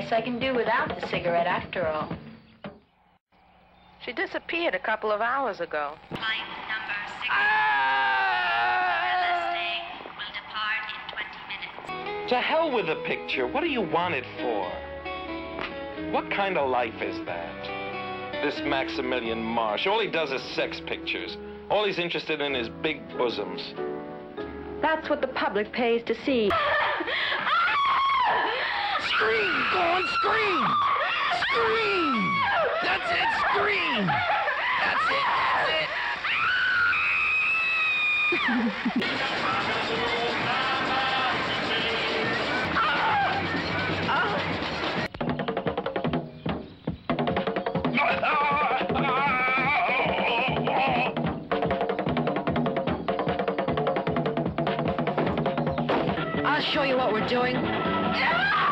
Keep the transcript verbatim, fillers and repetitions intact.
guess I can do without the cigarette after all. She disappeared a couple of hours ago. Flight number six. Ah! will depart in twenty minutes. To hell with the picture. What do you want it for? What kind of life is that? This Maximilian Marsh, all he does is sex pictures. All he's interested in is big bosoms. That's what the public pays to see. Scream! Go on, scream! Scream! That's it, scream! That's it, that's it! I'll show you what we're doing.